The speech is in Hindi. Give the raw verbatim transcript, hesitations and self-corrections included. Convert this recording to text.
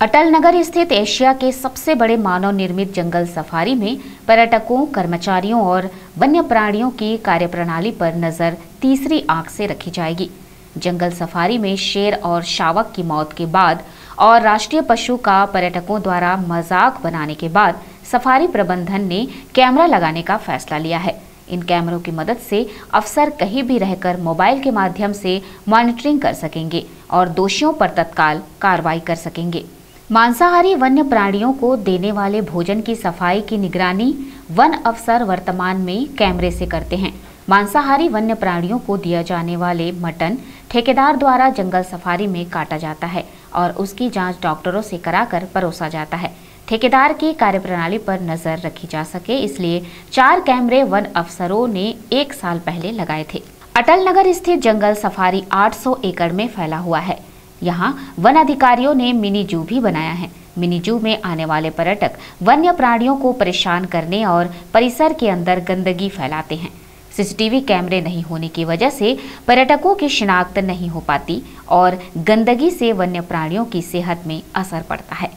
अटल नगर स्थित एशिया के सबसे बड़े मानव निर्मित जंगल सफारी में पर्यटकों, कर्मचारियों और वन्य प्राणियों की कार्यप्रणाली पर नजर तीसरी आंख से रखी जाएगी। जंगल सफारी में शेर और शावक की मौत के बाद और राष्ट्रीय पशु का पर्यटकों द्वारा मजाक बनाने के बाद सफारी प्रबंधन ने कैमरा लगाने का फैसला लिया है। इन कैमरों की मदद से अफसर कहीं भी रहकर मोबाइल के माध्यम से मॉनिटरिंग कर सकेंगे और दोषियों पर तत्काल कार्रवाई कर सकेंगे। मांसाहारी वन्य प्राणियों को देने वाले भोजन की सफाई की निगरानी वन अफसर वर्तमान में कैमरे से करते हैं। मांसाहारी वन्य प्राणियों को दिया जाने वाले मटन ठेकेदार द्वारा जंगल सफारी में काटा जाता है और उसकी जांच डॉक्टरों से कराकर परोसा जाता है। ठेकेदार की कार्यप्रणाली पर नजर रखी जा सके इसलिए चार कैमरे वन अफसरों ने एक साल पहले लगाए थे। अटल नगर स्थित जंगल सफारी आठ सौ एकड़ में फैला हुआ है। यहाँ वन अधिकारियों ने मिनी जू भी बनाया है। मिनी जू में आने वाले पर्यटक वन्य प्राणियों को परेशान करने और परिसर के अंदर गंदगी फैलाते हैं। सीसीटीवी कैमरे नहीं होने की वजह से पर्यटकों की शिनाख्त नहीं हो पाती और गंदगी से वन्य प्राणियों की सेहत में असर पड़ता है।